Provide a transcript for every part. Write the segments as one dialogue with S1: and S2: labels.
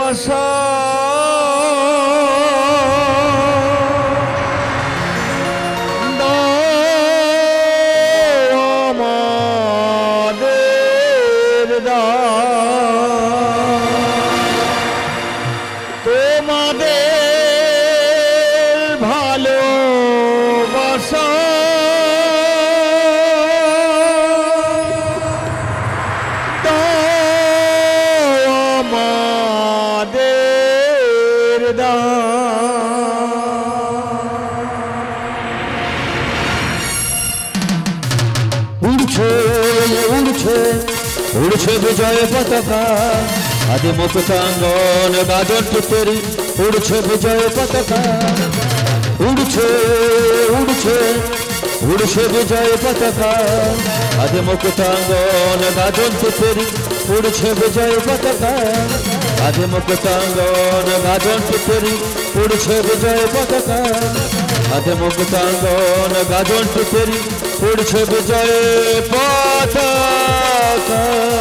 S1: আশা আমাদের তোমাদের ভালোবাসা উড়ছে বিজয় পতাকা আদি মুক্তাঙ্গন গাজন টুটেরি উড়ছে বিজয় পতাকা উড়ছে উড়ছে উড়ছে বিজয় পতাকা আদি মুক্তাঙ্গন গাজন টুটেরি উড়ছে বিজয় পতাকা আদি মুক্তাঙ্গন গাজন টুটেরি উড়ছে বিজয় পতাকা আদি মুক্তাঙ্গন গাজন টুটেরি উড়ছে বিজয় পতাকা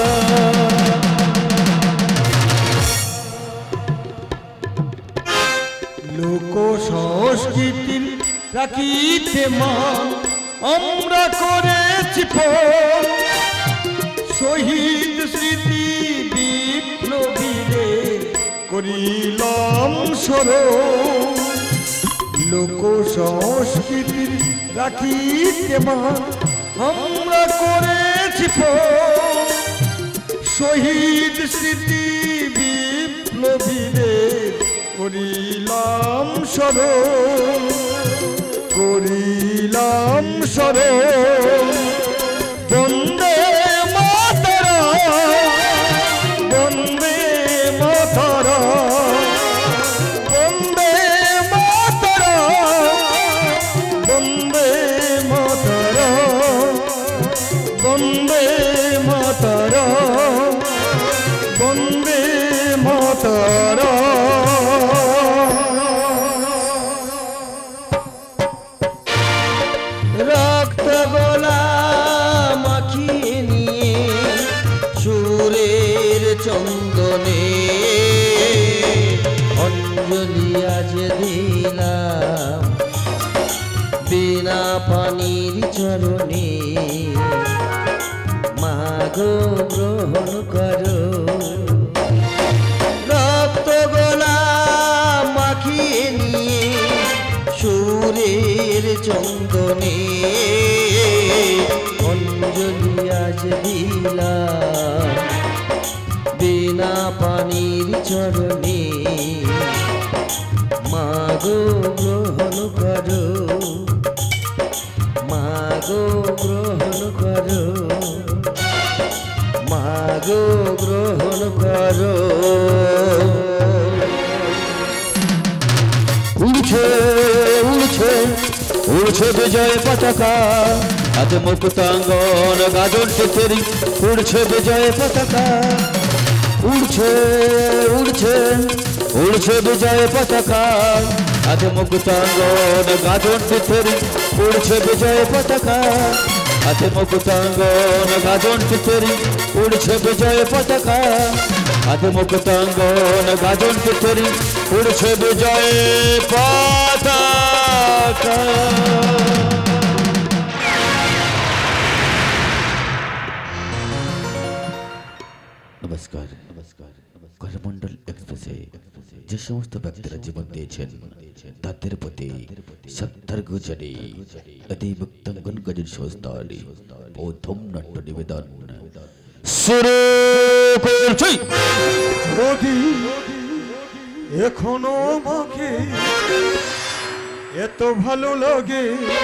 S1: লোক সংস্কৃতির রাখিতে মান আমরা করেছি শহীদ স্মৃতি বিপ্লবীদের করিলাম স্মরণ লোক সংস্কৃতির রাখিতে মান আমরা করেছি শহীদ স্মৃতি বিপ্লবীদের করিলাম স্মরণ করিলাম স্মরণ বন্দে মাতরম বন্দে মাতরম বন্দে মাতরম বন্দে মাতরম বন্দে মাতরম বন্দে মাতরম রক্ত গোলা মাখিয়ে নিয়ে সুরের চন্দনে অঞ্জলি আজ দিলাম বিনা পানির চরণে মাগো গ্রহণ করো রক্ত গোলা মাখিয়ে নিয়ে সুরের চন্দনে অঞ্জলি আজ দিলাম বিনা পানির চরণে মাগো গ্রহণ করো মাগো গ্রহণ করো মাগো গ্রহণ করো উড়ছে উড়ছে উড়ছে বিজয় পতাকা আজ মুক্তাঙ্গন গাজন টুটেরি উড়ছে বিজয় পতাকা উড়ছে উড়ছে উড়ছে বিজয় পতাকা আজ মুক্তাঙ্গন গাজন টুটেরি উড়ছে বিজয় পতাকা আজ মুক্তাঙ্গন গাজন টুটেরি উড়ছে বিজয় পতাকা আজ মুক্তাঙ্গন গাজন টুটেরি উড়ছে বিজয় পতাকা নমস্কার নমস্কার করমণ্ডল এক্সপ্রেসে যে সমস্ত ব্যক্তিরা জীবন দিয়েছেন তাদের প্রতি সত্যার্ঘ জানিয়ে আদি মুক্তাঙ্গন গাজন সংস্থার প্রথম নাট্য নিবেদন শুরু করছি এখনো আমাকে এত ভালো লাগে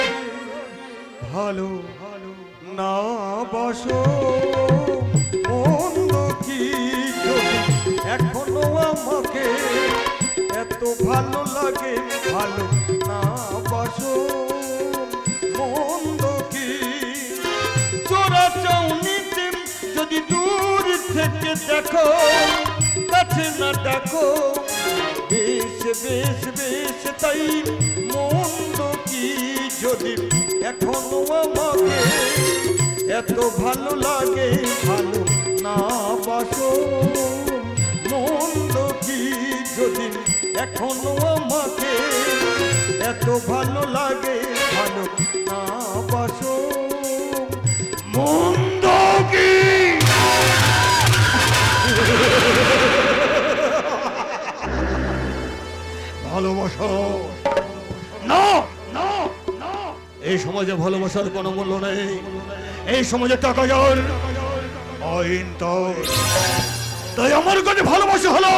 S1: ভালো না বাসো মন্দ কি এখনো আমাকে এত ভালো লাগে ভালো না বাসো মন্দ কি চোরা চাউনিতে যদি দূর থেকে দেখো কাছে না দেখো বেশ বেশ বেশ তাই মন্দ কি যদি এখনো আমাকে এত ভালো লাগে ভালো না বাসো মন্দ কি চিরদিন এখনো আমাকে এত ভালো লাগে ভালো না বাসো মন্দ কি ভালোবাসা না না না এই সমাজে ভালোবাসার কোনো মূল্য নেই এই সমাজে টাকা যার আইন তাই আমার কাছে ভালোবাসা হলো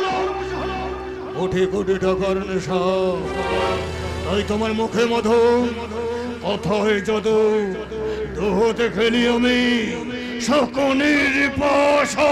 S1: কোটি কোটি টাকার নেশা তাই তোমার মুখে মধু কথায় যদু দুহতে খেলি আমি শকুনির পাশা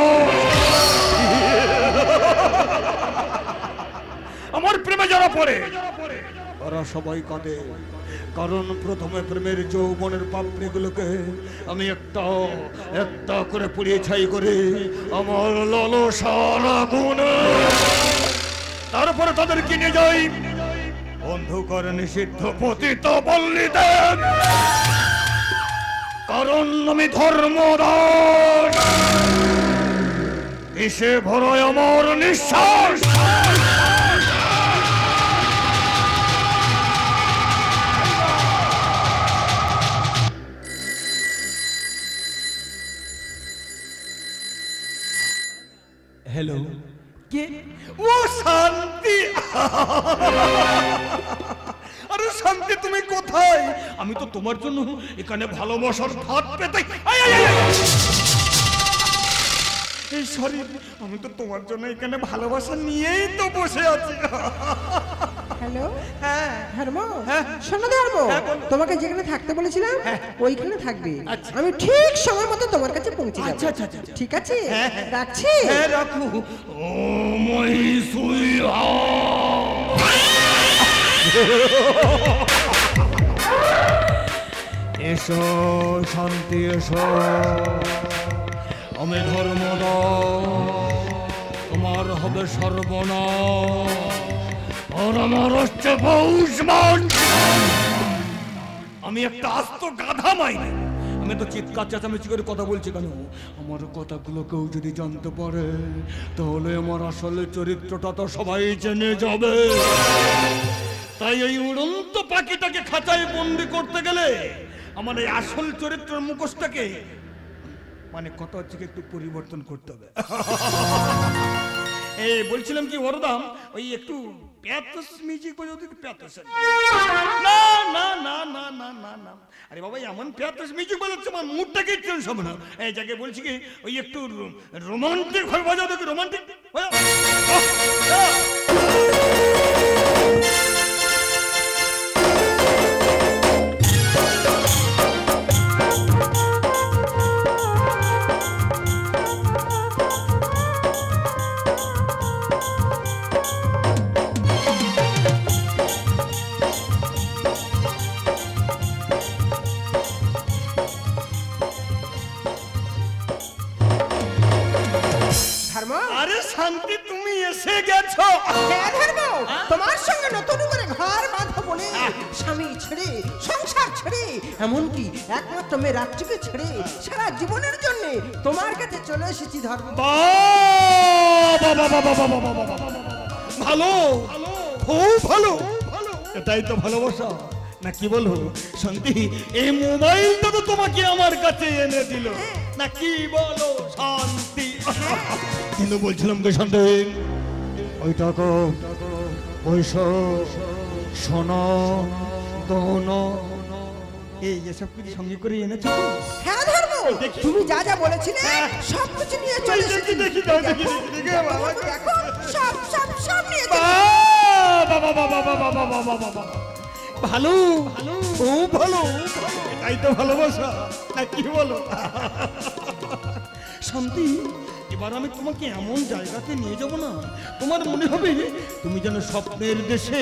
S1: আমার প্রেমে যারা পড়ে ওরা সবাই কাঁদে কারণ প্রথমে প্রেমের যৌবনের পাপড়িগুলোকে আমি একটা একটা করে পুড়িয়ে ছাই করে আমার লালসার আগুনে তারপরে তাদের কিনে যাই অন্ধকার নিষিদ্ধ পতিত পল্লীতে কারণ আমি ধর্মদাস এসে ভরায় আমার নিঃশ্বাস हेलो के वो शांति अरे शांति তুমি কোথায় আমি তো তোমার জন্য এখানে ভালোবাসার ভাত পেতে এই সরি আমি তো তোমার জন্য এখানে ভালোবাসা নিয়েই তো বসে আছি
S2: হ্যালো হ্যাঁ ধর্ম শোনো ধর্ম তোমাকে যেখানে থাকতে বলেছিলাম ওইখানে থাকবে আমি ঠিক সময় মতো তোমার কাছে পৌঁছে যাব
S1: আচ্ছা আচ্ছা
S2: ঠিক আছে রাখছি
S1: হ্যাঁ রাখো ও মই সুইয়া এসো শান্তি এসো আমি ধর্মদাস তোমার হবে সর্বনাশ আর আমার হচ্ছে পৌষমান আমি একটা আস্ত গাধা মাইনে আমি তো চিৎকার চেঁচামেচি করে কথা বলছি কেন আমার কথাগুলো কেউ যদি জানতে পারে তাহলে আমার আসলে চরিত্রটা তো সবাই জেনে যাবে তাই এই উড়ন্ত পাখিটাকে খাঁচায় বন্দি করতে গেলে আমার এই আসল চরিত্রের মুখোশটাকে মানে কথা হচ্ছে একটু পরিবর্তন করতে হবে এই বলছিলাম কি বড়দাম ওই একটু প্যাথস মিউজিক বাজাও তো প্যাথস না না না না না না না আরে বাবা এমন প্যাথস মিউজিক বাজাচ্ছে আমার মুডটাকে চেঞ্জ হবে না এই জায়গায় বলছি কি ওই একটু রোমান্টিক ভাবে বাজাও তো রোমান্টিক শান্তি তুমি এসে গেছো
S2: হ্যাঁ ধর্ম তোমার সঙ্গে নতুন করে ঘর বাঁধা বলে স্বামী ছেড়ে সংসার ছেড়ে এমনকি একমাত্র মেয়ে রাত্রিকে ছেড়ে সারা জীবনের জন্য তোমার কাছে চলে এসেছি ধর্ম
S1: ভালো খুব ভালো এটাই তো ভালোবাসা না কি বলো শান্তি এই মোবাইলটা তো তোমাকে আমার কাছে এনে দিল না কি বলো শান্তি কিন্তু বলছিলাম তো শান্তি ওই টাকা পয়সা সোনা গহনা এই এসব কিছু সঙ্গে করে এনেছো
S2: হ্যাঁ ধর্ম তুমি যা যা বলেছিলে সব কিছু নিয়ে চলে এসেছি
S1: দেখি দাও দেখি বাবা
S2: দেখো সব সব সব নিয়ে
S1: বাবা বাবা বাবা বাবা বাবা ভালো ভালো খুব ভালো এটাই তো ভালোবাসা না কি বলো শান্তি এবার আমি তোমাকে এমন জায়গাতে নিয়ে যাব না তোমার মনে হবে তুমি যেন স্বপ্নের দেশে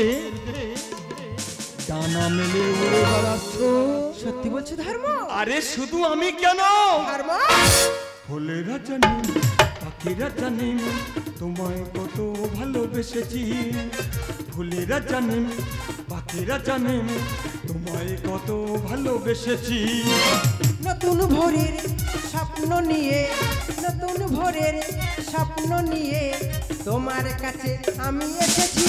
S1: ডানা মেলে উড়ে বেড়াচ্ছ
S2: সত্যি বলছো ধর্ম
S1: আরে শুধু আমি কেন
S2: ধর্ম
S1: ফুলেরা জানি পাখিরা জানি তোমায় কত ভালোবেসেছি ফুলেরা জানি পাখিরা জানে তোমায় কত ভালোবেসেছি
S2: নতুন ভোরের স্বপ্ন নিয়ে নতুন ভোরের স্বপ্ন নিয়ে তোমার কাছে আমি এসেছি।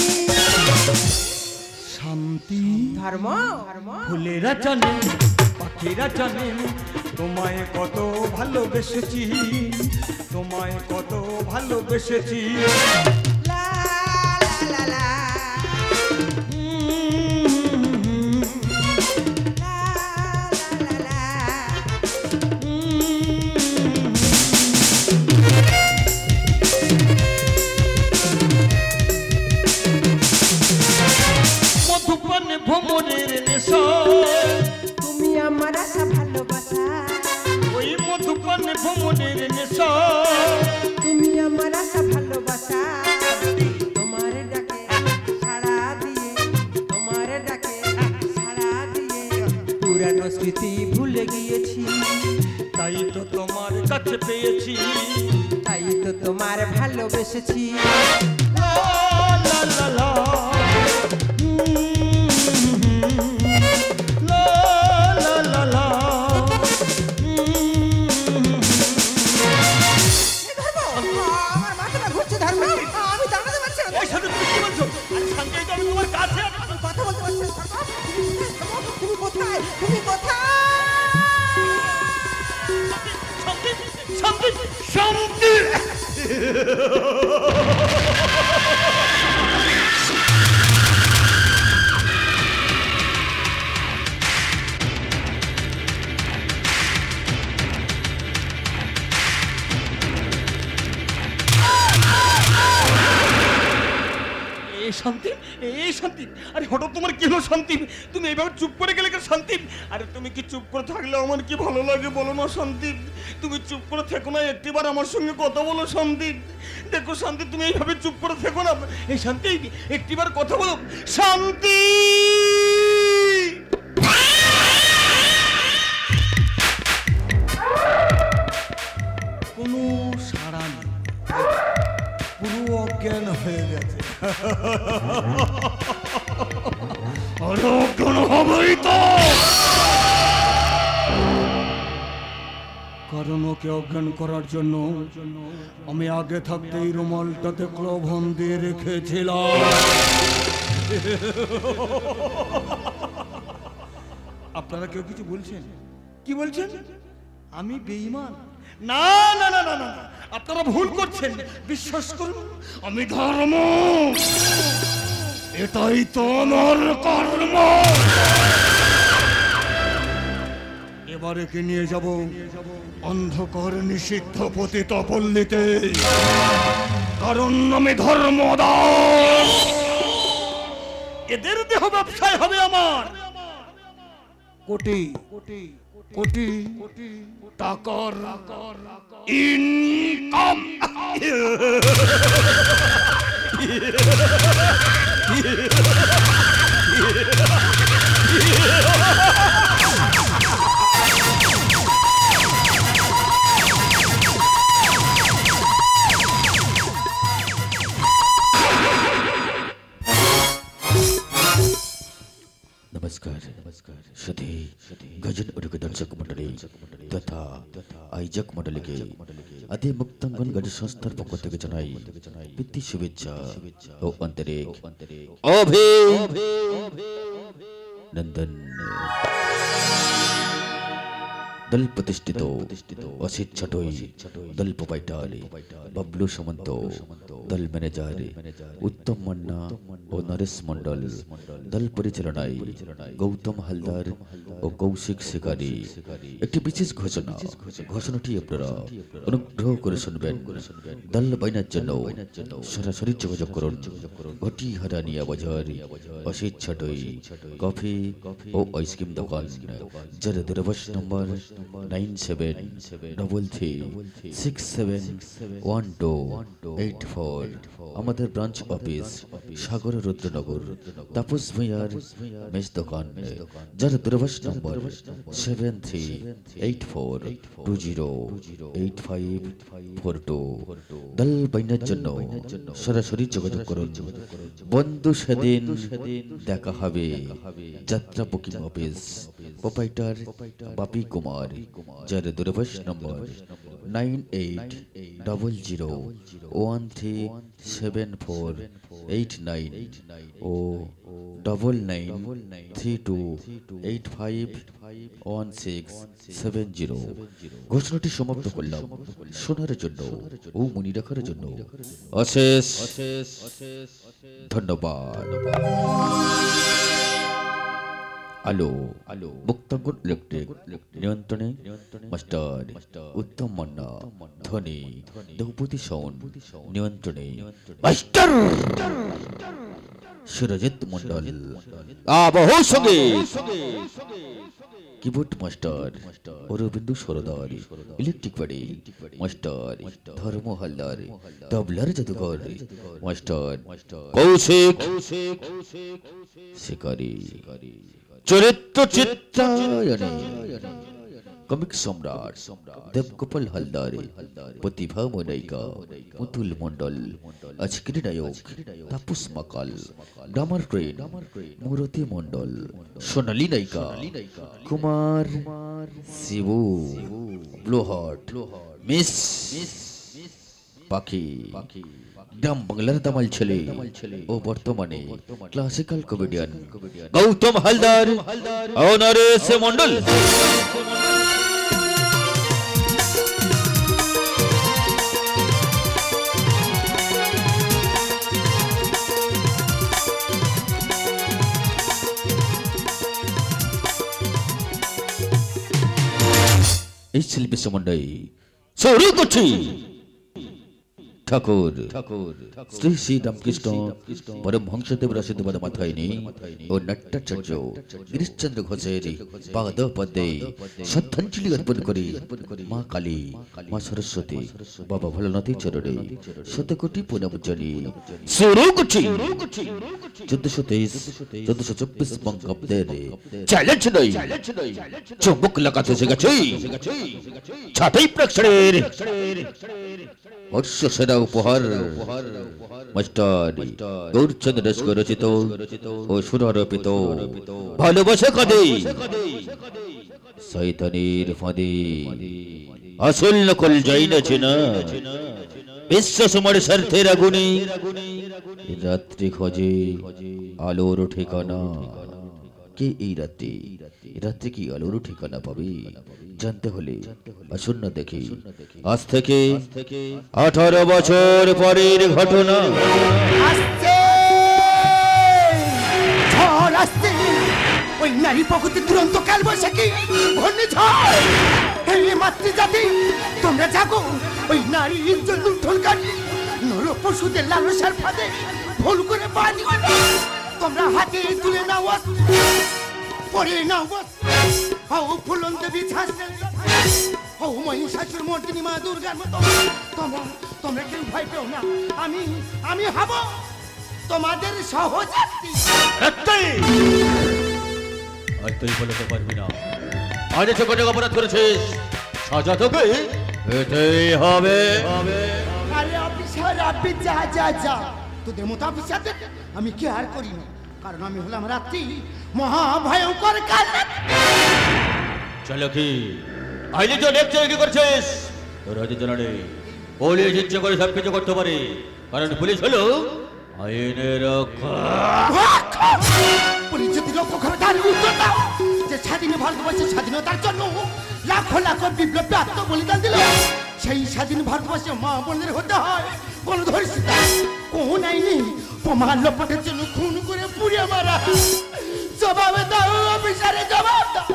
S1: শান্তি
S2: ধর্ম
S1: ফুলেরা জানে পাখিরা জানে তোমায় কত ভালোবেসেছি, তোমায় কত ভালোবেসেছি।
S2: লা লা লা লা লা লা লা।
S1: মধুপান ভ্রমণের নেশা,
S2: তুমি আমার আশা ভালোবাসা,
S1: ওই মধুপান ভ্রমণের নেশা,
S2: তুমি আমার আশা ভালোবাসা। তোমার ডাকে সাড়া দিয়ে, তোমার ডাকে সাড়া দিয়ে পুরানো স্মৃতি ভুলে গিয়েছি।
S1: তাই তো তোমার কাছে পেয়েছি,
S2: তাই তো তোমার ভালোবেসেছি।
S1: লা লা লা লা। লা লা লা লা।
S2: আমার মাথাটা ঘুরছে ধর্ম, আমি দাঁড়াতে পারছি না।
S1: এই সাথে তুমি কি বলছো? আরে শান্তি, এই তো আমি তোমার কাছে আছি।
S2: আমি কথা বলতে পারছি না ধর্ম। তুমি কোথায়? তুমি কোথায়?
S1: শান্তি শান্তি শান্তি। এই শান্তি, এই শান্তি, আরে হঠাৎ তোমার কি হলো শান্তি? তুমি এইভাবে চুপ করে গেলে কেন শান্তি? আরে তুমি কি চুপ করে থাকলে আমার কি ভালো লাগে বলো না শান্তি? তুমি চুপ করে থেকো না, একটিবার আমার সঙ্গে কথা বলো শান্তি। দেখো শান্তি, তুমি এইভাবে চুপ করে থেকো না। এই শান্তি, একটিবার কথা বলো শান্তি। কোনো সাড়া নেই, পুরো অজ্ঞান হয়ে গেছে। আরে অজ্ঞান হবেই তো, কারণ ওকে অজ্ঞান করার জন্য আমি আগে থাকতেই রুমালটাতে ক্লোভন দিয়ে রেখেছিলাম। আপনারা কেউ কিছু বলছেন? কি বলছেন? আমি বেঈমান? না না না না না, আপনারা ভুল করছেন। বিশ্বাস করুন, আমি ধর্ম, এটাই তো আমার কর্ম। এবারে কি নিয়ে যাব অন্ধকার নিষিদ্ধ পতিত পল্লীতে, কারণ আমি ধর্মদাস। এদের দেহ ব্যবসায় হবে আমার কোটি কোটি কোটি টাকার ইনকাম।
S3: नमस्कार सधी गजन उडुक दर्शक मंडली तथा आयोजक मंडली के आदि मुक्तांगन गज संस्थार पक्ष থেকে জানাই প্রীতি শুভেচ্ছা ও আন্তরিক অভিনন্দন। दल प्रतिष्ठित असित छटोई दल पोपाइटार बबलू समंत दल मैनेजर उत्तम मन्ना और नरेश मंडल दल परिचालनाय गौतम हालदार और कौशिक शिकारी। एक विशेष घोषणा, घोषणाटी आपनारा अनुग्रह करे शुनबेन। दल बायनार जन्य सरासरि जोगाजोग करुन घटी हारानिया बाजार असित छटोई कफि और आइसक्रीम दোकान, जार दूरभाष नम्बर 9733671284 আমাদের ব্রাঞ্চ অফিস সাগর রুদ্রনগর তাপস ভূঁইয়ার মেস দোকান, যার দূরভাষ নম্বর 7384208542। দল বাইনার জন্য সরাসরি যোগাযোগ করুন। বন্ধু সেদিন দেখা হবে। যাত্রা booking office, proprietor Bapi Kumar, যার দূরভাষ নম্বর 9800137489 ও 9932851670। ঘোষণাটি সমাপ্ত করলাম। শোনার জন্য ও মনে রাখার জন্য অশেষ ধন্যবাদ। আলো মুক্তাঙ্গন ইলেকট্রিক নিয়ন্ত্রণে মাস্টার উত্তম মান্না, ধ্বনি দ্রৌপদী সাউন্ড নিয়ন্ত্রণে মাস্টার সুরজিৎ মন্ডল, আবহ সঙ্গীত keyboard master Arabindu Sardar, electric বাড়ি মাস্টার ধর্ম হালদার, তবলার জাদুঘর মাস্টার কৌশিক শিকারী, চরিত্র চিত্রায়নে কমিক সম্রাট দেবগোপাল হালদার, প্রতিভা মনাইকা মুতুল মন্ডল, আজকের নায়ক তাপস মাকাল, ডামার ট্রেন মুরতি মন্ডল, সোনালী নায়িকা কুমার শিবু, ব্লোহাট মিস পাখি, গ্রাম বাংলার দামাল ছেলে ও বর্তমানে ক্লাসিক্যাল কমেডিয়ান গৌতম হালদার ও নরেশ মন্ডল। এই শিল্পী সমন্বয়ে শুরু করছি ঠাকুর শ্রী শ্রী রামকৃষ্ণ পরমহংসদেব রসিদবাদ মাথায়নি ও নাট্যাচার্য গিরিশচন্দ্র ঘোষের পাদ পদ্মে শ্রদ্ধাঞ্জলি অর্পণ করি মা কালী, মা সরস্বতী, বাবা ভোলানাথের চরণে শতকোটি প্রণাম জানিয়ে শুরু করছি 1423-1424 বঙ্গাব্দের চ্যালেঞ্জ নয়, চুম্বক লাগাতে শিখেছি ছাটাই প্রেক্ষণের সেরা উপহার মাস্টার গৌরচন্দ্র দাসকে রচিত ও সুরারোপিত ভালোবাসা কাঁদে শয়তানের ফাঁদে আসল নকল যাই না চেনা, বিশ্ব সমর স্বার্থের আগুনে রাত্রি খোঁজে আলোর ঠিকানা। কে এই রাত্রে কি আলোর ঠিকানা পাবে জানতে হলে আসুন না দেখি আজ থেকে 18 বছর পরের ঘটনা।
S2: ওই নারী প্রকৃতি দুরন্ত কাল বৈশাখী ঘূর্ণিঝড়, মাতৃজাতি তোমরা জাগো। ওই নারী ইজ্জত লুণ্ঠনকারী নর পশুদের লালসার ফাঁদে ভুল করে বাড়ি তোমরা হাতে তুলে নাও, পরে নাও হও ফুলন দেবী ছাড়তে, হও মহিষাসুর মর্দিনী মা দুর্গার মতো। তোমরা কেউ ভয় পেও না, আমি হব তোমাদের সহযাত্রী।
S3: আর তুই বলতে পারবি না, আজ ছোট অপরাধ করেছিস, সাজা তোকে পেতেই হবে।
S2: আরে অফিসার আপনি যা তোদের মতো অফিসারদের আমি কেয়ার করি না, কারণ আমি হলাম রাত্রি মহাভয়ঙ্কর কাল।
S3: চলো কি আইলে তো দেখছো কি করছিস, তোর হয়তো জানা নেই পুলিশ ইচ্ছে করে সব কিছু করতে পারে, কারণ পুলিশ হলো আইনের রক্ষা।
S2: পুলিশ যদি রক্ষা করে তার উত্তর দাও যে স্বাধীন ভারতবর্ষের স্বাধীনতার জন্য লাখো লাখো বিপ্লবী আত্মবলিদান দিল, সেই স্বাধীন ভারতবর্ষে মা বোনদের হতে হয় গণধর্ষিতা। কোন আইনি প্রমাণ লোপাটের জন্য খুন করে পুড়িয়ে মারা? জবাবে দাও অফিসারে, জবাব দাও।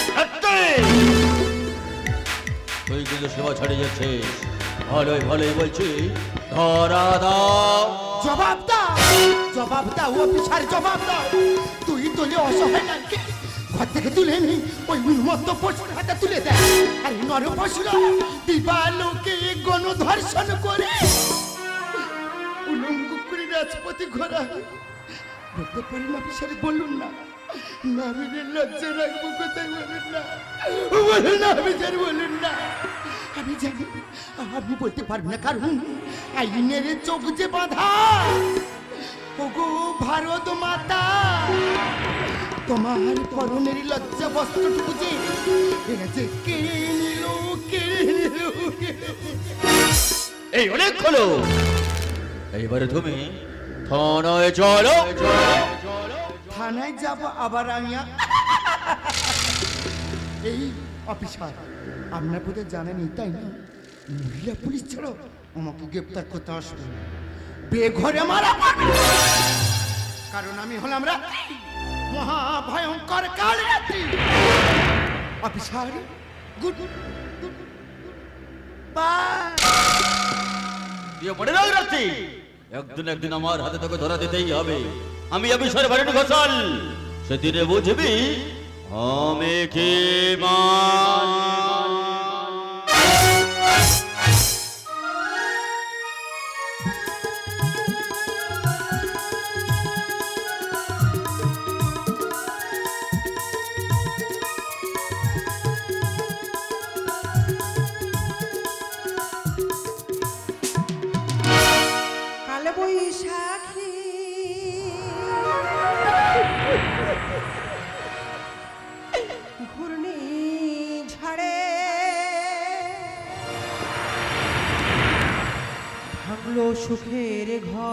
S3: তুই কিন্তু সেবা ছাড়িয়ে যাচ্ছিস, ভালোই বলছি ধরা দাও।
S2: জবাব দাও অফিসার, জবাব দাও। তুই তোলে অসহায় নাকি ঘর থেকে তুলে নি ওই উন্মত্ত পশুর হাতে তুলে দেয়, আর নর পশুরা দিবালোকে গণধর্ষণ করে উলঙ্গ করে
S4: রাজপথে ঘোরা বলতে পারি না অফিসার, বলুন না। না ভেবে লজ্জা রাখবো কোথায়, বলুন না, বলুন না অফিসার, বলুন না। আমি জানি আপনি বলতে পারবেন না, কারণ আইনের চোখ যে বাঁধা। ওগো ভারত মাতা, তোমার পরনের লজ্জা বস্ত্রটুকু যে এরা যে কেড়ে নিল, কেড়ে নিল।
S3: এই অনেক হলো, এইবারে তুমি থানায় চলো।
S4: থানায় যাব আবার আমি? এই অফিসার, আপনার বোধহয় জানেনই তাই না, মহিলা পুলিশ ছাড়ো আমাকে গ্রেপ্তার করতে আসবে, বেঘরে মারা পড়বে। কারণ আমি হলাম মহা ভয়ঙ্কর কাল রাত্রি। Officer goodbye.
S3: মনে রাখ রাত্রি, একদিন একদিন আমার হাতে তোকে ধরা দিতেই হবে। আমি অফিসার বাড়ি ঘোষাল, সেদিনে বুঝবি আমি কি
S2: কাল বৈশাখী ঘূর্ণি ঝড়ে ভাঙলো সুখের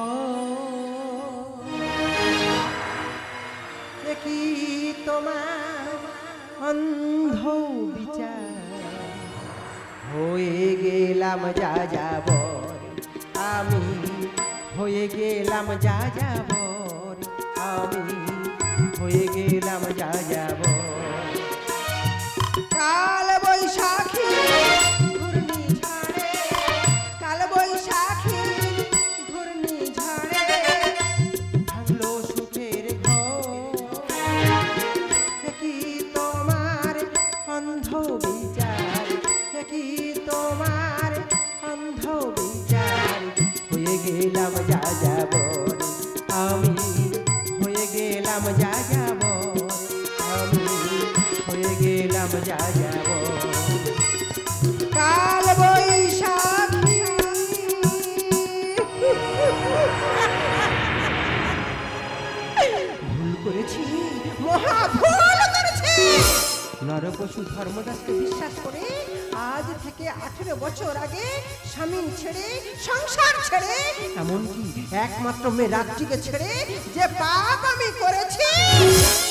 S2: ঘর। কি তোমার অন্ধ বিচার, হয়ে গেলাম যা যাবর আমি, হয়ে গেলাম যা যাবর আমি, হয়ে গেলাম যা যাবর। কাল বৈশাখী ঘূর্ণি ঝড়ে, কাল বৈশাখী ঘূর্ণি ঝড়ে ভাঙলো সুখের ঘর। কি তোমার অন্ধ বিচার, কি তোমার অন্ধ বিচার, হয়ে গেলাম যা যাবর আমি, হয়ে গেলাম যা যাবর আমি, হয়ে গেলাম যা যাবর। কাল বৈশাখী ভুল করেছি, মহা ভুল করেছি। নরপশু ধর্মদাসকে বিশ্বাস করে আজ থেকে 18 বছর আগে স্বামী ছেড়ে, সংসার ছেড়ে, এমনকি একমাত্র মেয়ে রাত্রিকে ছেড়ে যে পাপ আমি করেছি,